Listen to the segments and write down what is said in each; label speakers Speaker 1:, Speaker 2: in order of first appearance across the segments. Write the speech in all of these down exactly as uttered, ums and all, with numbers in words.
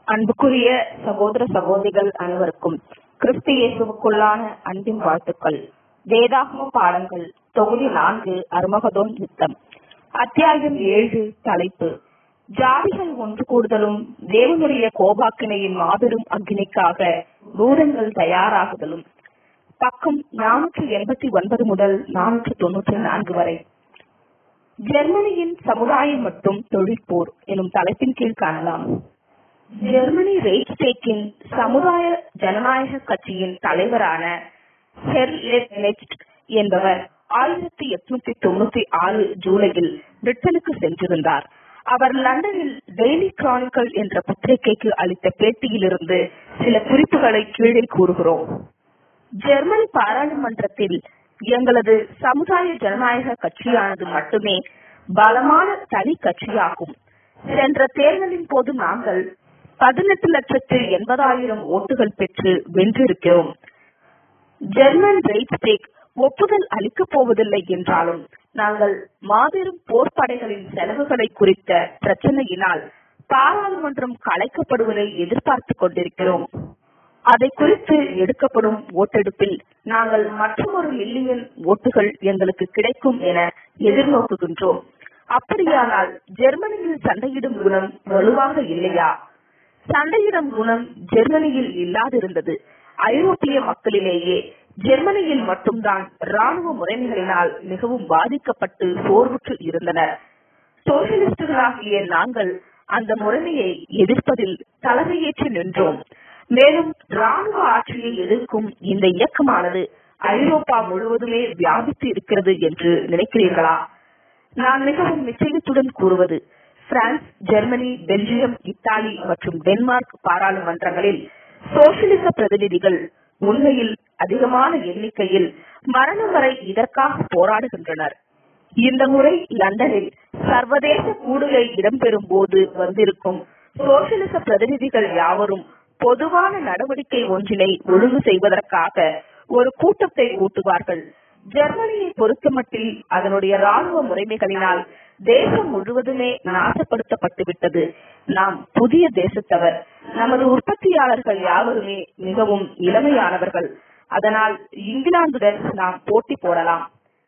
Speaker 1: அன்புக்குரிய சகோதர சகோதரிகள் அனைவருக்கும் கிறிஸ்து இயேசுவுக்குள்ளான அன்பின் வாழ்த்துக்கள். வேதாகம பாடங்கள் தொகுதி நான்கு, அர்மகதோன் யுத்தம், அத்தியாயம் ஏழு. தலைப்பு: ஜாதிகள் ஒன்று கூடுதலும் தேவனுடைய கோபாக்கினையின் மாபெரும் அக்னிக்காக பூதங்கள் தயாராகுதலும். பக்கம் நானூற்று எண்பத்தி ஒன்பது முதல் நானூற்று தொன்னூற்றி நான்கு வரை. ஜெர்மனியின் சமுதாயம் மற்றும் தொழிற்போர் எனும் தலைப்பின் கீழ் காணலாம். ஜெர்மனி ரெய்ச்ஸ்டேக்கின் சமுதாய ஜனநாயக கட்சியின் தலைவரான ஹெர்லெட் நெச்ட் என்பவர் ஆயிரத்தி எட்நூத்தி தொண்ணூத்தி ஆறு ஜூலையில் பிரிட்டனுக்கு சென்றிருந்தார். அவர் லண்டனில் டெய்லி கிரானிக்கல் என்ற பத்திரிகைக்கு அளித்த பேட்டியிலிருந்து சில குறிப்புகளை கீழே கூறுகிறோம். ஜெர்மனி பாராளுமன்றத்தில் எங்களது சமுதாய ஜனநாயக கட்சியானது மட்டுமே பலமான தனி கட்சியாகும். சென்ற தேர்தலின் போது நாங்கள் பதினெட்டு லட்சத்து எண்பதாயிரம் ஓட்டுகள் பெற்று வென்றிருக்கிறோம். ஜெர்மன் ரெய்ச்ஸ்டேக் ஒப்புதல் அளிக்கப் போவதில்லை என்றாலும் நாங்கள் மாபெரும் போர்ப்படைகளின் செலவுகளை குறித்த பிரச்சனையினால் பாராளுமன்றம் கலைக்கப்படுவதை எதிர்பார்த்துக் கொண்டிருக்கிறோம். அதை குறித்து எடுக்கப்படும் ஓட்டெடுப்பில் நாங்கள் மற்றொரு மில்லியன் ஓட்டுகள் எங்களுக்கு கிடைக்கும் என எதிர்நோக்குகின்றோம். அப்படியானால் ஜெர்மனியில் சண்டையிடும் குணம் வலுவாக இல்லையா? சண்டையிடும் குணம் ஜெர்மனியில் இல்லாதிருந்தது. ஐரோப்பிய மக்களிலேயே ஜெர்மனியில் மட்டும்தான் ராணுவ முறைமைகளினால் மிகவும் பாதிக்கப்பட்டு சோர்வுற்று இருந்தனர். சோசியலிஸ்டுகளாகிய நாங்கள் அந்த முறைமையை எதிர்ப்பதில் தலைமையேற்று நின்றோம். மேலும் ராணுவ ஆட்சியை எதிர்க்கும் இந்த இயக்கமானது ஐரோப்பா முழுவதுமே வியாபித்து இருக்கிறது என்று நினைக்கிறீர்களா? நான் மிகவும் நிச்சயத்துடன் கூறுவது, பிரான்ஸ், ஜெர்மனி, பெல்ஜியம், இத்தாலி மற்றும் டென்மார்க் பாராளுமன்றங்களில் சோசியலிச பிரதிநிதிகள் உண்மையில் அதிகமான எண்ணிக்கையில் மரணம் வரை இதற்காக போராடுகின்றனர். இந்த முறை லண்டனில் சர்வதேச கூடுகை இடம்பெறும் போது வந்திருக்கும் சோசியலிச பிரதிநிதிகள் யாவரும் பொதுவான நடவடிக்கை ஒன்றினை ஒழுங்கு செய்வதற்காக ஒரு கூட்டத்தை கூட்டுவார்கள். ஜெர்மனியை பொறுத்தமட்டில் அதனுடைய ராணுவ முறைமைகளினால் தேசம் முழுவதுமே நாசப்படுத்தப்பட்டுவிட்டது. நாம் புதிய தேசத்தவர். நமது உற்பத்தியாளர்கள் யாவருமே மிகவும் இளமையானவர்கள். அதனால் இங்கிலாந்துடன் நாம் போட்டி போடலாம்.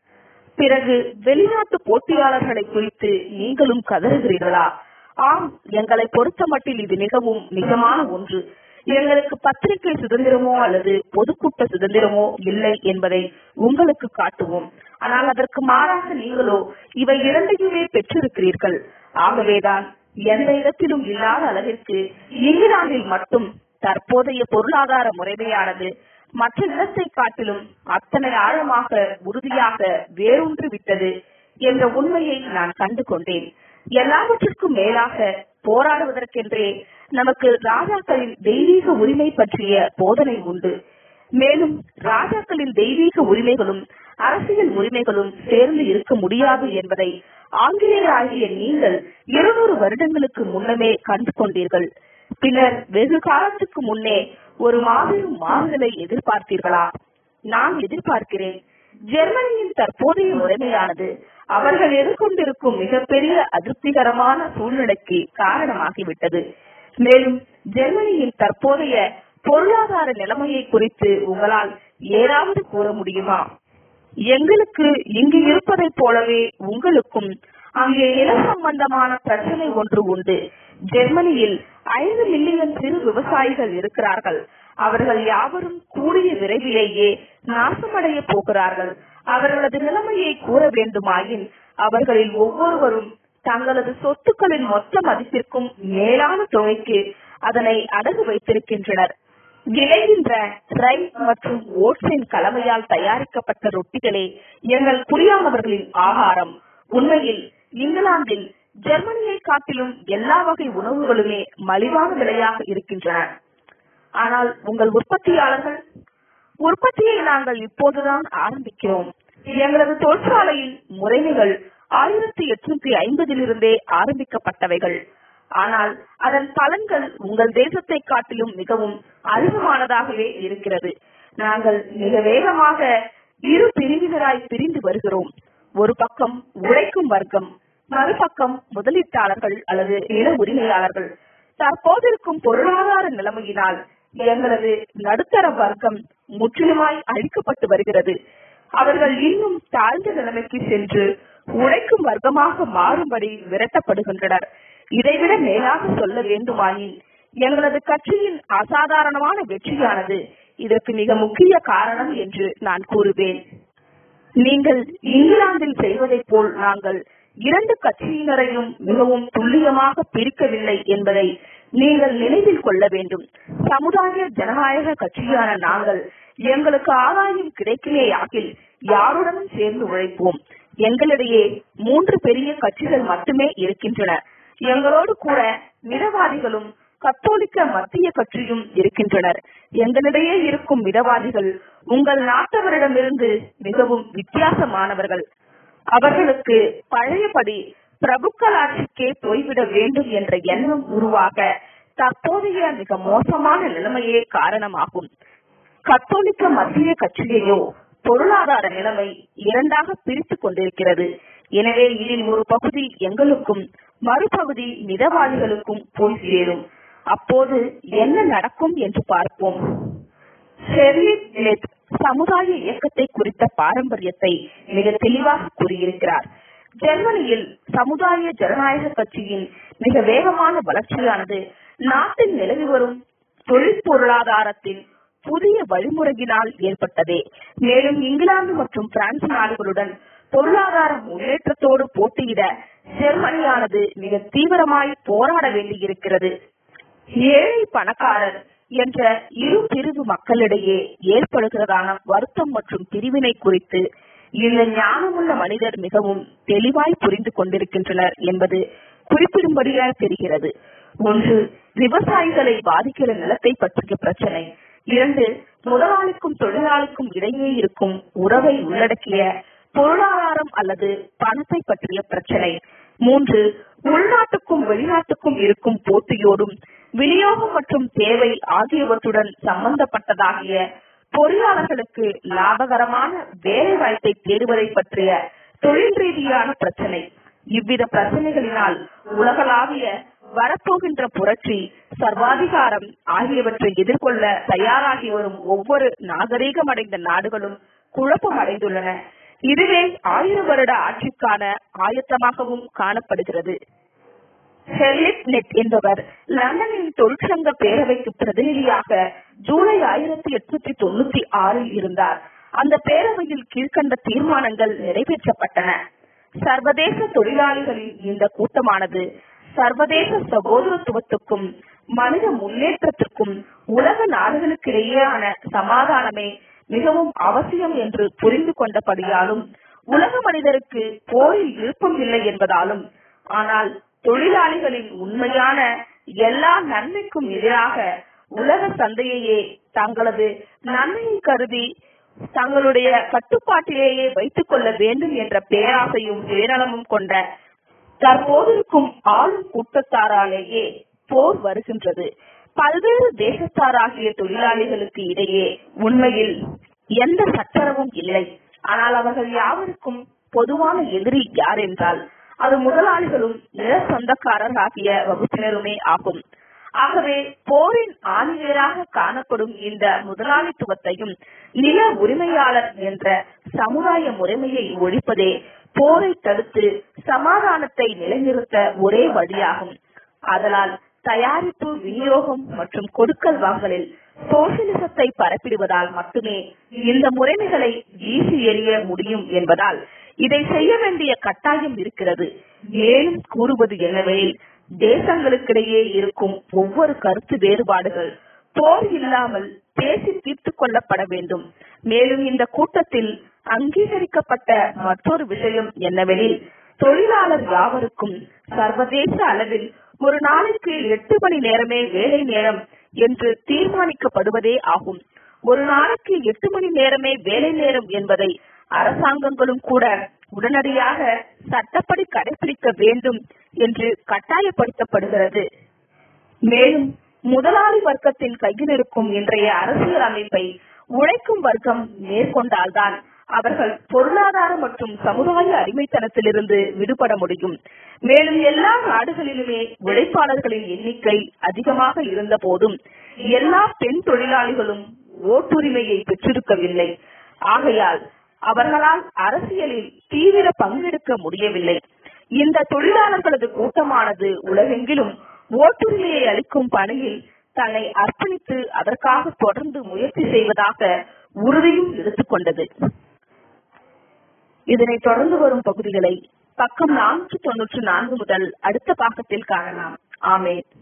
Speaker 1: பிறகு வெளிநாட்டு போட்டியாளர்களை குறித்து நீங்களும் கதறுகிறீர்களா? ஆம், எங்களை பொறுத்த மட்டில் இது மிகவும் நிஜமான ஒன்று. எங்களுக்கு பத்திரிகை சுதந்திரமோ அல்லது பொதுக்கூட்ட சுதந்திரமோ இல்லை என்பதை உங்களுக்கு காட்டுவோம். ஆனால் அதற்கு மாறாக நீங்களோ இவை இரண்டையுமே பெற்றிருக்கிறீர்கள். ஆகவேதான் எந்த இடத்திலும் இல்லாத அளவிற்கு இங்கிலாந்தில் மட்டும் தற்போதைய பொருளாதார முறைமையானது மற்ற இடத்தை காட்டிலும் அத்தனை ஆழமாக உறுதியாக வேரூன்றி விட்டது என்ற உண்மையை நான் கண்டு கொண்டேன். எல்லாவற்றிற்கும் மேலாக போராடுவதற்கென்றே நமக்கு ராஜாக்களின் தெய்வீக உரிமை பற்றிய போதனை உண்டு. மேலும் ராஜாக்களின் தெய்வீக உரிமைகளும் அரசியல் உரிமைகளும் சேர்ந்து இருக்க முடியாது என்பதை ஆங்கிலேயராகிய நீங்கள் இருநூறு வருடங்களுக்கு முன்னமே கண்டு கொண்டீர்கள். பின்னர் வெகு காலத்துக்கு முன்னே ஒரு மாபெரும் மாறுதலை எதிர்பார்த்தீர்களா? நான் எதிர்பார்க்கிறேன். ஜெர்மனியின் தற்போதைய முறைமையானது அவர்கள் எதிர்கொண்டிருக்கும் மிகப்பெரிய அதிருப்திகரமான சூழ்நிலைக்கு காரணமாகிவிட்டது. மேலும் ஜெர்மனியின் தற்போதைய பொருளாதார நிலைமையை குறித்து உங்களால் ஏதாவது கூற முடியுமா? எங்களுக்கு இங்கு இருப்பதை போலவே உங்களுக்கும் அங்கே நில சம்பந்தமான பிரச்சனை ஒன்று உண்டு. ஜெர்மனியில் ஐந்து மில்லியன் சிறு விவசாயிகள் இருக்கிறார்கள். அவர்கள் யாவரும் கூடிய விரைவிலேயே நாசமடைய போகிறார்கள். அவர்களது நிலைமையை கூற வேண்டுமாயின் அவர்களில் ஒவ்வொருவரும் தங்களது சொத்துக்களின் மொத்த மதிப்பிற்கும் மேலான தொகைக்கு அதனை அடகு வைத்திருக்கின்றனர். விளைகின்ற ரைஸ் மற்றும் ஓட்ஸின் கலவையால் தயாரிக்கப்பட்ட ரொட்டிகளே எங்கள் புரியாதவர்களின் ஆகாரம். உண்மையில் இங்கிலாந்தில் ஜெர்மனியை காட்டிலும் எல்லா வகை உணவுகளுமே மலிவான விலையாக இருக்கின்றன. ஆனால் உங்கள் உற்பத்தியாளர்கள், உற்பத்தியை நாங்கள் இப்போதுதான் ஆரம்பிக்கிறோம். எங்களது தொழிற்சாலையின் முறைமைகள் ஆயிரத்தி எட்நூத்தி ஐம்பதிலிருந்தே ஆரம்பிக்கப்பட்டவைகள். ஆனால் அதன் பலன்கள் உங்கள் தேசத்தை காட்டிலும் மிகவும் அதிகமானதாகவே இருக்கிறது. நாங்கள் மிக வேகமாக இரு பிரிவினராய் பிரிந்து வருகிறோம். ஒரு பக்கம் உழைக்கும் வர்க்கம், மறுபக்கம் முதலீட்டாளர்கள் அல்லது நில உரிமையாளர்கள். தற்போதிருக்கும் பொருளாதார நிலைமையினால் எங்களது நடுத்தர வர்க்கம் முற்றிலுமாய் அழிக்கப்பட்டு வருகிறது. அவர்கள் இன்னும் தாழ்ந்த நிலைமைக்கு சென்று உழைக்கும் வர்க்கமாக மாறும்படி விரட்டப்படுகின்றனர். இதைவிட மேலாக சொல்ல வேண்டுமாயின் எங்களது கட்சியின் அசாதாரணமான வெற்றியானது இதற்கு மிக முக்கிய காரணம் என்று நான் கூறுவேன். நீங்கள் இங்கிலாந்தில் செய்வதைப் போல் நாங்கள் இரண்டு கட்சியினரையும் மிகவும் துல்லியமாக பிரிக்கவில்லை என்பதை நீங்கள் நினைவில் கொள்ள வேண்டும். சமுதாய ஜனநாயக கட்சியான நாங்கள் எங்களுக்கு ஆதாயம் கிடைக்குமேயாகில் யாருடனும் சேர்ந்து உழைப்போம். எங்களிடையே மூன்று பெரிய கட்சிகள் மட்டுமே இருக்கின்றன. எங்களோடு கூட மிதவாதிகளும் கத்தோலிக்க மத்திய கட்சியும் இருக்கின்றனர். எங்களிடையே இருக்கும் மிதவாதிகள் உங்கள் நாட்டவரிடமிருந்து மிகவும் வித்தியாசமானவர்கள். அவர்களுக்கு பழையபடி பிரபுக்களாட்சிக்கே போய்விட வேண்டும் என்ற எண்ணம் உருவாக தற்போதைய மிக மோசமான நிலைமையே காரணமாகும். கத்தோலிக்க மத்திய கட்சியையோ பொருளாதார நிலைமை இரண்டாக பிரித்துக் கொண்டிருக்கிறது. எனவே இதில் ஒரு பகுதி எங்களுக்கும் மறுபகுதி மிதவாதிகளுக்கும் போய் சேரும். அப்போது என்ன நடக்கும் என்று பார்ப்போம். சமுதாய இயக்கத்தை குறித்த பாரம்பரியத்தை மிக தெளிவாக கூறியிருக்கிறார். ஜெர்மனியில் சமுதாய ஜனநாயக கட்சியின் மிக வேகமான வளர்ச்சியானது நாட்டில் நிலவி வரும் தொழில் பொருளாதாரத்தின் புதிய வழிமுறையினால் ஏற்பட்டதே. மேலும் இங்கிலாந்து மற்றும் பிரான்ஸ் நாடுகளுடன் பொருளாதார முன்னேற்றத்தோடு போட்டியிட ஜெர்மனியானது மிக தீவிரமாய் போராட வேண்டியிருக்கிறது. ஏழை பணக்காரர் என்ற இரு பிரிவு மக்களிடையே ஏற்படுகிறதான வருத்தம் மற்றும் பிரிவினை குறித்து இந்த ஞானமுள்ள மனிதர் மிகவும் தெளிவாய் புரிந்து கொண்டிருக்கின்றனர் என்பது குறிப்பிடும்படியாக தெரிகிறது. ஒன்று, விவசாயிகளை பாதிக்கிற நிலத்தை பற்றிய பிரச்சனை. இரண்டு, முதலாளிக்கும் தொழிலாளிக்கும் இடையே இருக்கும் உறவை உள்ளடக்கிய பொருளாதாரம் அல்லது பணத்தை பற்றிய பிரச்சனை. மூன்று, உள்நாட்டுக்கும் வெளிநாட்டுக்கும் இருக்கும் போட்டியோடும் விநியோகம் மற்றும் தேவை ஆகியவற்றுடன் சம்பந்தப்பட்டதாகிய பொறியாளர்களுக்கு லாபகரமான வேலை வாய்ப்பை தேடுவதை பற்றிய தொழில் ரீதியான பிரச்சனை. இவ்வித பிரச்சனைகளினால் உலகளாவிய வரப்போகின்ற புரட்சி, சர்வாதிகாரம் ஆகியவற்றை எதிர்கொள்ள தயாராகி வரும் ஒவ்வொரு நாகரீகமடைந்த நாடுகளும் குழப்பம் அடைந்துள்ளன. இதுவே ஆயிரம் வருட ஆட்சிக்கான ஆயத்தமாகவும் காணப்படுகிறது. ஹெர்லிப் நெட் என்பவர் லண்டனின் தொழிற்சங்க பேரவைக்கு பிரதிநிதியாக ஜூலை ஆயிரத்தி எட்நூத்தி தொண்ணூத்தி ஆறில் இருந்தார். அந்த பேரவையில் கீழ்கண்ட தீர்மானங்கள் நிறைவேற்றப்பட்டன. சர்வதேச தொழிலாளிகளின் இந்த கூட்டமானது சர்வதேச சகோதரத்துவத்துக்கும் மனித முன்னேற்றத்திற்கும் உலக நாடுகளுக்கிடையேயான சமாதானமே மிகவும் அவசியம் என்று புரிந்து கொண்டபடியாலும் உலக மனிதருக்கு போரில் விருப்பம் இல்லை என்பதாலும், ஆனால் தொழிலாளிகளின் உண்மையான எல்லா நன்மைக்கும் எதிராக உலக சந்தையையே தங்களது நன்மையை கருதி தங்களுடைய கட்டுப்பாட்டிலேயே வைத்துக் கொள்ள வேண்டும் என்ற பேராசையும் சுயநலமும் கொண்ட தற்போதிருக்கும் ஆளும் கூட்டத்தாராலேயே போர் வருகின்றது. பல்வேறு தேசத்தாராகிய தொழிலாளிகளுக்கு இடையே உண்மையில் எந்த சச்சரவும் இல்லை. ஆனால் அவர்கள் யாவருக்கும் பொதுவான எதிரி யார் என்றால் அது முதலாளிகளும் நில சொந்தக்காரர் ஆகிய வகுப்பினருமே ஆகும். ஆகவே போரின் ஆணிவேராக காணப்படும் இந்த முதலாளித்துவத்தையும் நில உரிமையாளர் என்ற சமுதாய முறைமையை ஒழிப்பதே போரை தடுத்து சமாதானத்தை நிலைநிறுத்த ஒரே வழியாகும். அதனால் தயாரிப்பு, விநியோகம் மற்றும் கொடுக்கல் வாங்கலில் சோசியலிசத்தை பரப்பிடுவதால் மட்டுமே இந்த முறைமைகளை வீசி எறிய முடியும் என்பதால் இதை செய்ய வேண்டிய கட்டாயம் இருக்கிறது. மேலும் கூறுவது என்னவெனில், தேசங்களுக்கிடையே இருக்கும் ஒவ்வொரு கருத்து வேறுபாடுகள் போர் இல்லாமல் பேசி தீர்த்துக் கொள்ளப்பட வேண்டும். மேலும் இந்த கூட்டத்தில் அங்கீகரிக்கப்பட்ட மற்றொரு விஷயம் என்னவெனில், தொழிலாளர் யாவருக்கும் சர்வதேச அளவில் ஒரு நாளைக்கு எட்டு மணி நேரமே வேலை நேரம் என்று தீர்மானிக்கப்படுவதே ஆகும். ஒரு நாளைக்கு எட்டு மணி நேரமே வேலை நேரம் என்பதை அரசாங்கங்களும் கூட உடனடியாக சட்டப்படி கடைபிடிக்க வேண்டும் என்று கட்டாயப்படுத்தப்படுகிறது. மேலும் முதலாளி வர்க்கத்தின் கையில் இருக்கும் இன்றைய அரசியல் அமைப்பை உழைக்கும் வர்க்கம் மேற்கொண்டால்தான் அவர்கள் பொருளாதார மற்றும் சமுதாய அடிமைத்தனத்திலிருந்து விடுபட முடியும். மேலும் எல்லா நாடுகளிலுமே உழைப்பாளர்களின் எண்ணிக்கை அதிகமாக இருந்த போதும் எல்லா பெண் தொழிலாளிகளும் ஓட்டுரிமையை பெற்றிருக்கவில்லை. ஆகையால் அவர்களால் அரசியலில் தீவிர பங்கெடுக்க முடியவில்லை. இந்த தொழிலாளர்களது கூட்டமானது உலகெங்கிலும் ஓட்டுரிமையை அளிக்கும் பணியில் தன்னை அர்ப்பணித்து அதற்காக தொடர்ந்து முயற்சி செய்வதாக உறுதியும் எடுத்துக்கொண்டது. இதனைத் தொடர்ந்து வரும் பகுதிகளை பக்கம் நானூற்று தொன்னூற்று நான்கு முதல் அடுத்த பாகத்தில் காணலாம். ஆமென்.